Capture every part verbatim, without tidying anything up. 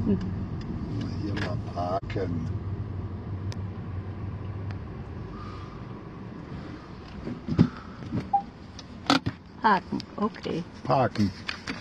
hinten. Hier mal parken. Parken, okay. Parken.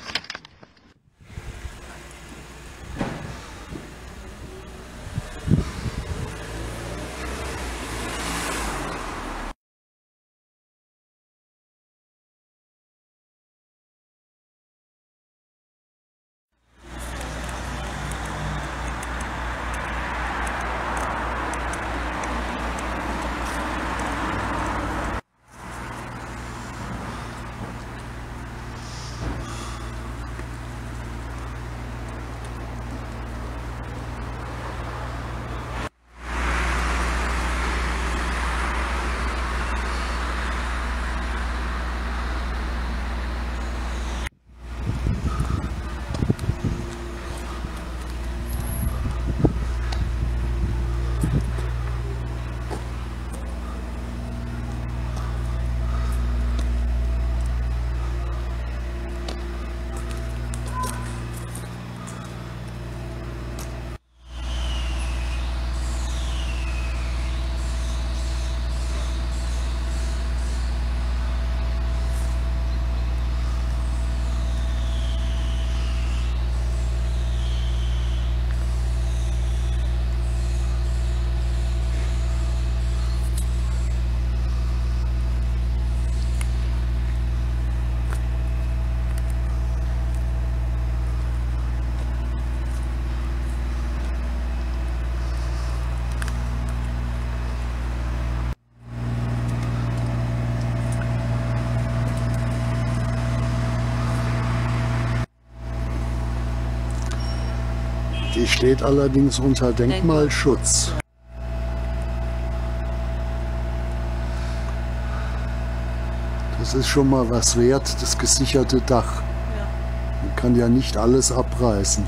Die steht allerdings unter Denkmalschutz. Das ist schon mal was wert, das gesicherte Dach. Man kann ja nicht alles abreißen.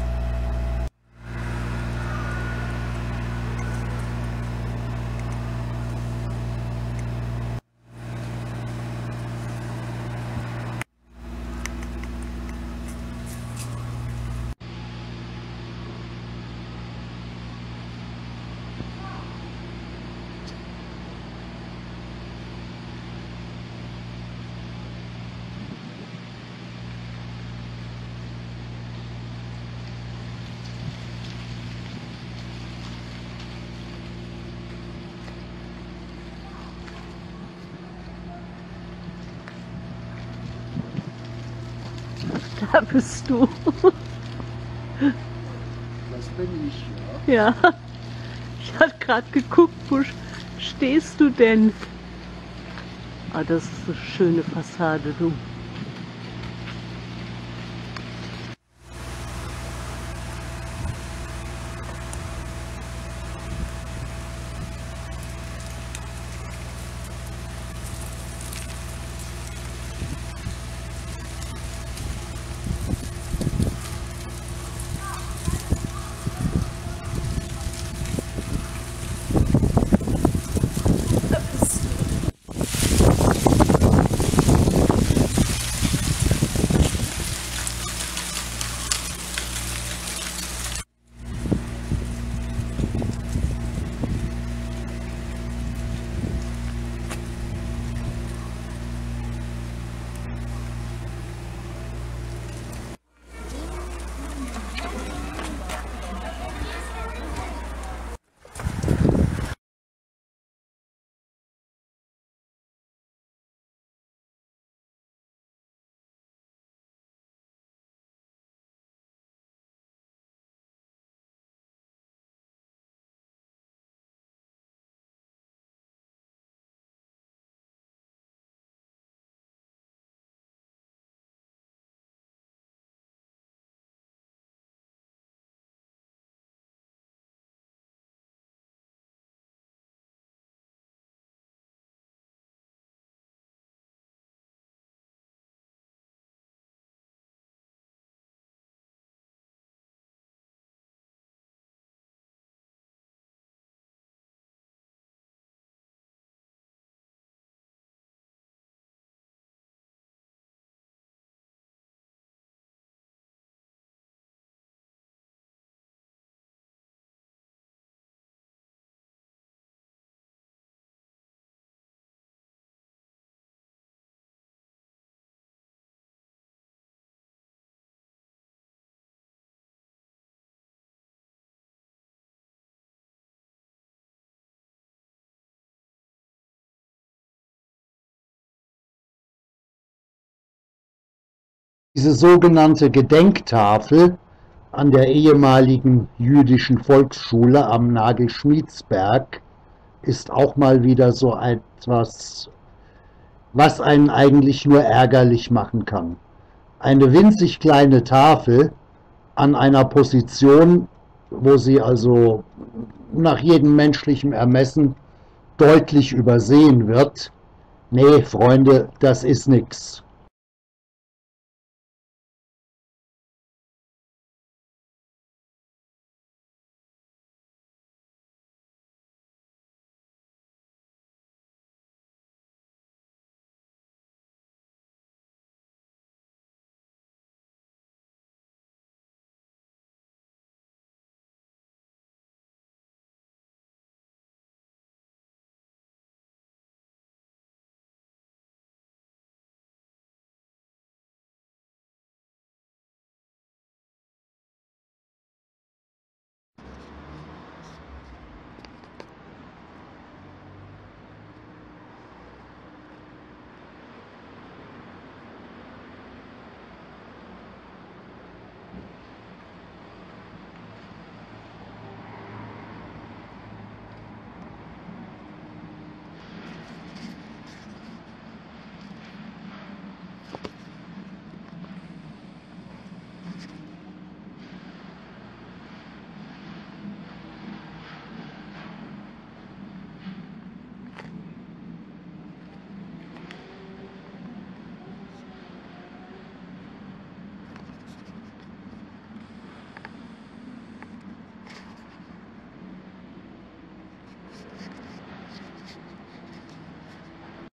Da bist du. Das bin ich, ja. Ja. Ich habe gerade geguckt, wo stehst du denn? Ah, das ist eine schöne Fassade, du. Diese sogenannte Gedenktafel an der ehemaligen jüdischen Volksschule am Nagelschmiedsberg ist auch mal wieder so etwas, was einen eigentlich nur ärgerlich machen kann. Eine winzig kleine Tafel an einer Position, wo sie also nach jedem menschlichen Ermessen deutlich übersehen wird. Nee, Freunde, das ist nix.